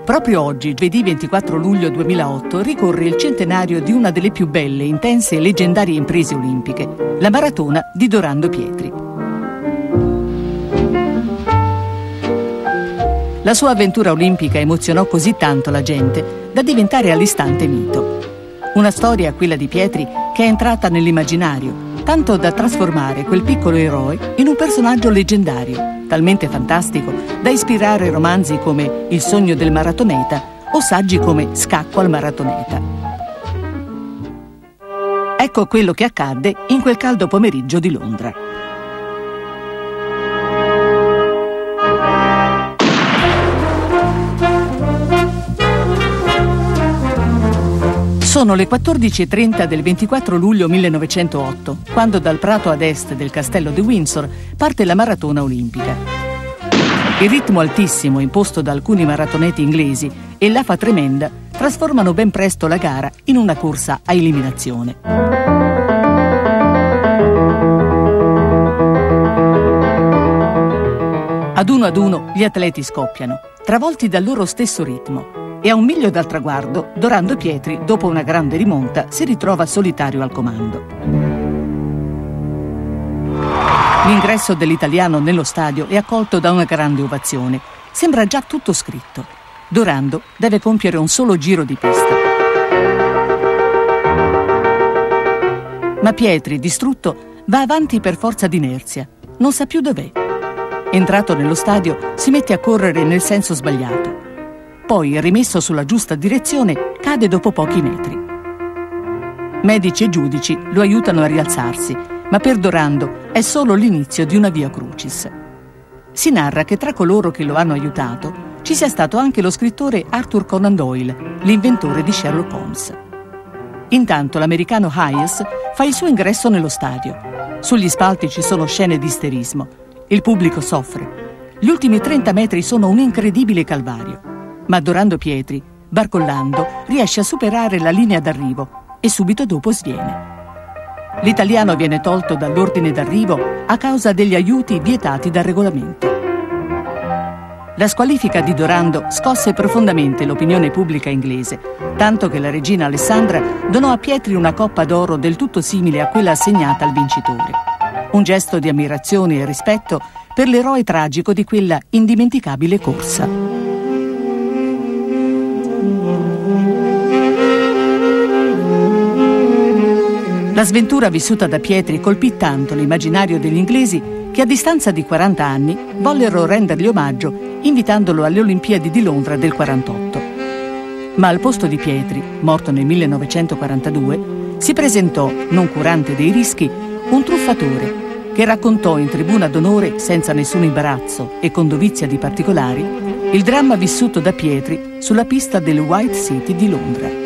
Proprio oggi, giovedì 24 luglio 2008, ricorre il centenario di una delle più belle, intense e leggendarie imprese olimpiche, la maratona di Dorando Pietri. La sua avventura olimpica emozionò così tanto la gente da diventare all'istante mito. Una storia, quella di Pietri, che è entrata nell'immaginario, tanto da trasformare quel piccolo eroe in un personaggio leggendario, talmente fantastico da ispirare romanzi come Il sogno del maratoneta o saggi come Scacco al maratoneta. Ecco quello che accadde in quel caldo pomeriggio di Londra. Sono le 14:30 del 24 luglio 1908, quando dal prato ad est del castello di Windsor parte la maratona olimpica. Il ritmo altissimo imposto da alcuni maratoneti inglesi e l'afa tremenda trasformano ben presto la gara in una corsa a eliminazione. Ad uno gli atleti scoppiano, travolti dal loro stesso ritmo. E a 1 miglio dal traguardo, Dorando Pietri, dopo una grande rimonta, si ritrova solitario al comando. L'ingresso dell'italiano nello stadio è accolto da una grande ovazione. Sembra già tutto scritto. Dorando deve compiere un solo giro di pista. Ma Pietri, distrutto, va avanti per forza d'inerzia. Non sa più dov'è. Entrato nello stadio, si mette a correre nel senso sbagliato. Poi, rimesso sulla giusta direzione, cade dopo pochi metri. Medici e giudici lo aiutano a rialzarsi, ma per Dorando è solo l'inizio di una via crucis. Si narra che tra coloro che lo hanno aiutato ci sia stato anche lo scrittore Arthur Conan Doyle, l'inventore di Sherlock Holmes. Intanto l'americano Hayes fa il suo ingresso nello stadio. Sugli spalti ci sono scene di isterismo. Il pubblico soffre. Gli ultimi 30 metri sono un incredibile calvario. Ma Dorando Pietri, barcollando, riesce a superare la linea d'arrivo e subito dopo sviene. L'italiano viene tolto dall'ordine d'arrivo a causa degli aiuti vietati dal regolamento. La squalifica di Dorando scosse profondamente l'opinione pubblica inglese, tanto che la regina Alessandra donò a Pietri una coppa d'oro del tutto simile a quella assegnata al vincitore. Un gesto di ammirazione e rispetto per l'eroe tragico di quella indimenticabile corsa. La sventura vissuta da Pietri colpì tanto l'immaginario degli inglesi che a distanza di 40 anni vollero rendergli omaggio invitandolo alle Olimpiadi di Londra del 48. Ma al posto di Pietri, morto nel 1942, si presentò, non curante dei rischi, un truffatore che raccontò in tribuna d'onore, senza nessun imbarazzo e con dovizia di particolari, il dramma vissuto da Pietri sulla pista del White City di Londra.